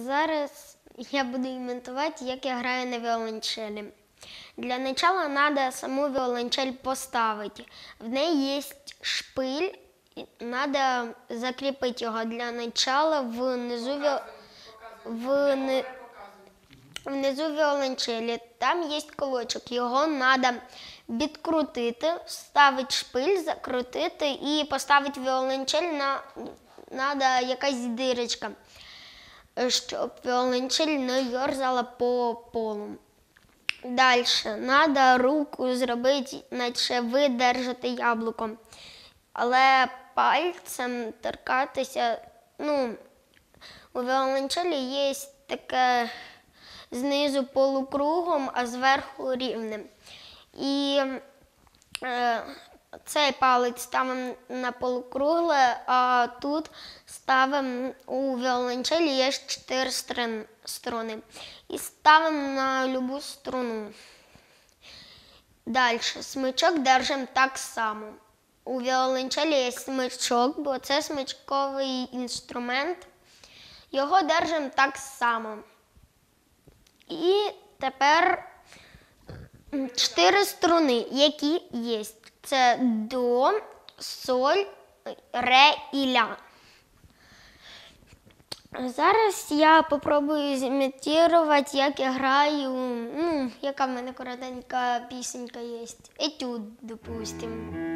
Зараз я буду імітувати, як я граю на віолончелі. Для начала треба саму віолончель поставити. В неї є шпиль, треба закріпити його для начала внизу віолончелі. Там є колочок, його треба відкрутити, вставити шпиль, закрутити і поставити віолончель треба якась дирочка, щоб віолончель не ёрзала по полу. Далі треба руку зробити, наче ви держите яблуко, але пальцем торкатися, у віолончелі є таке знизу полукругом, а зверху рівним. І цей палець ставимо на полукругле, а тут ставимо, у віолончелі є 4 струни. І ставимо на любу струну. Далі, смичок держимо так само. У віолончелі є смичок, бо це смичковий інструмент. Його держимо так само. І тепер 4 струни, які є. Це до, соль, ре і ля. Зараз я спробую зімітувати, як я граю, яка в мене коротенька пісенька є. Етюд, допустимо.